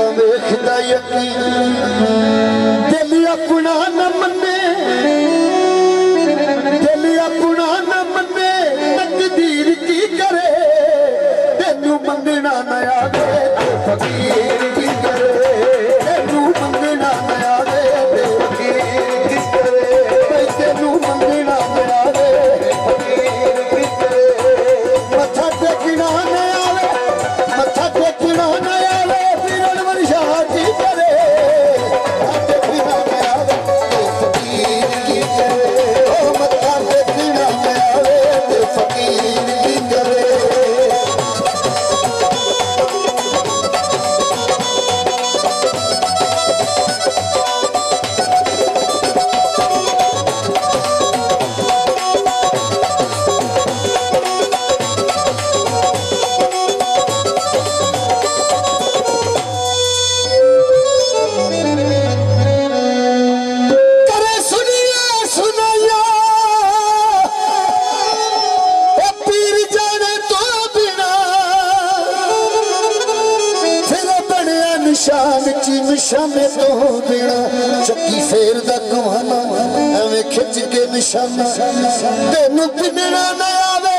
वेखदा यकीन दिल अपना न मन्ने दिल अपना न मन्ने तकदीर की करे तेनू मंगना न आवे फकीर की करे तेनू मंगना न आवे फकीर की करे तेनू मंगना न आवे फकीर की करे मथा टेकना न आवे मथा टेकना न आवे फिरन वर्षा की करे टेकना न आवे फकीर की करे ओ मथा टेकना न आवे फकीर की करे निशाने तो बिना चक्की फेर दा कमाना एवें खिच के निशाना तेनू पिनना न आवे